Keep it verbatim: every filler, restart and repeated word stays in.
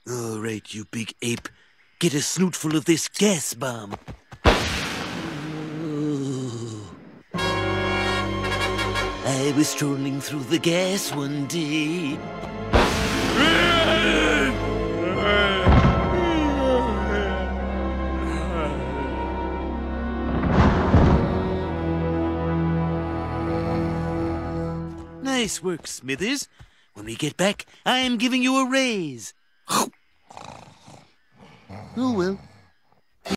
All right, you big ape. Get a snootful of this gas bomb. Oh. I was strolling through the gas one day. Nice work, Smithers. When we get back, I am giving you a raise. Oh well.